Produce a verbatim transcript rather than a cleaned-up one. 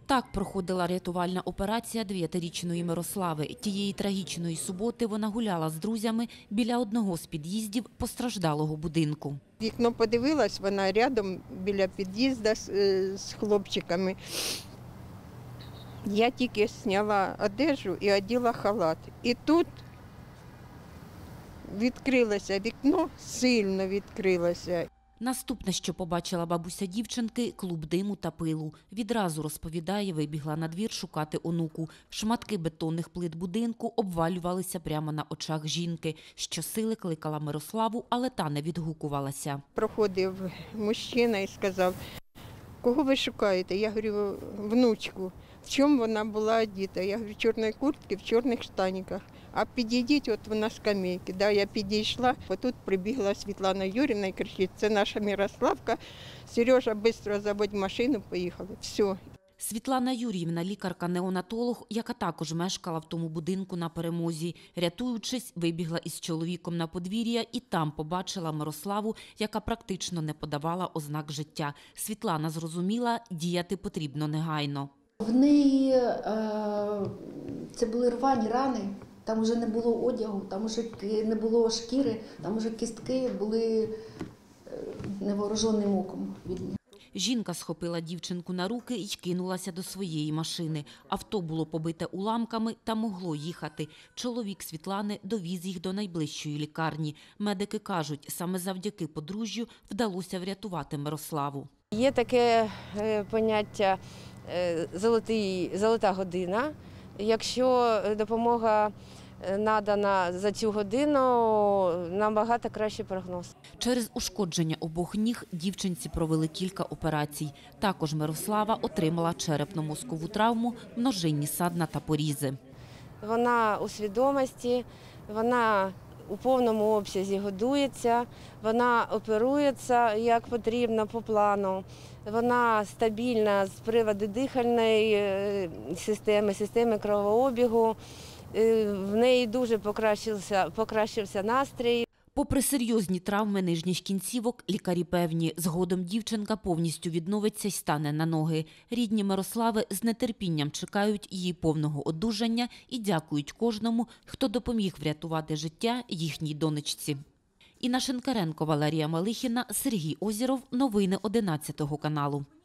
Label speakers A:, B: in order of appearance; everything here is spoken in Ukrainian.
A: Так проходила рятувальна операція дев'ятирічної Мирослави. Тієї трагічної суботи вона гуляла з друзями біля одного з під'їздів постраждалого будинку.
B: Вікно подивилась, вона рядом біля під'їзду з, з хлопчиками. Я тільки зняла одежу і одягла халат. І тут відкрилося вікно, сильно відкрилося.
A: Наступне, що побачила бабуся дівчинки – клуб диму та пилу. Відразу, розповідає, вибігла на двір шукати онуку. Шматки бетонних плит будинку обвалювалися прямо на очах жінки. Щосили кликала Мирославу, але та не відгукувалася.
B: Проходив мужчина і сказав: кого ви шукаєте? Я говорю, внучку. В чому вона була одіта? Я говорю, в чорній куртці, в чорних штаніках. А підійдіть, от вона скамейки. Да, я підійшла, отут прибігла Світлана Юрівна і кричить: це наша Мирославка. Сережа, швидко заводь машину, поїхали. Все.
A: Світлана Юріївна – лікарка-неонатолог, яка також мешкала в тому будинку на Перемозі. Рятуючись, вибігла із чоловіком на подвір'я і там побачила Мирославу, яка практично не подавала ознак життя. Світлана зрозуміла, діяти потрібно негайно.
C: В неї е, це були рвані рани, там вже не було одягу, там вже не було шкіри, там вже кістки були невооруженим оком видні.
A: Жінка схопила дівчинку на руки і кинулася до своєї машини. Авто було побите уламками та могло їхати. Чоловік Світлани довіз їх до найближчої лікарні. Медики кажуть, саме завдяки подружжю вдалося врятувати Мирославу.
D: Є таке поняття «золотий, золота година». Якщо допомога надана за цю годину, набагато кращий прогноз.
A: Через ушкодження обох ніг дівчинці провели кілька операцій. Також Мирослава отримала черепно-мозкову травму, множинні садна та порізи.
D: Вона у свідомості, вона у повному обсязі годується, вона оперується як потрібно по плану. Вона стабільна з приводу дихальної системи, системи кровообігу. В неї дуже покращився, покращився настрій.
A: Попри серйозні травми нижніх кінцівок, лікарі певні, згодом дівчинка повністю відновиться й стане на ноги. Рідні Мирослави з нетерпінням чекають її повного одужання і дякують кожному, хто допоміг врятувати життя їхній донечці. Інна Шинкаренко, Валерія Малихіна, Сергій Озєров. Новини одинадцятого каналу.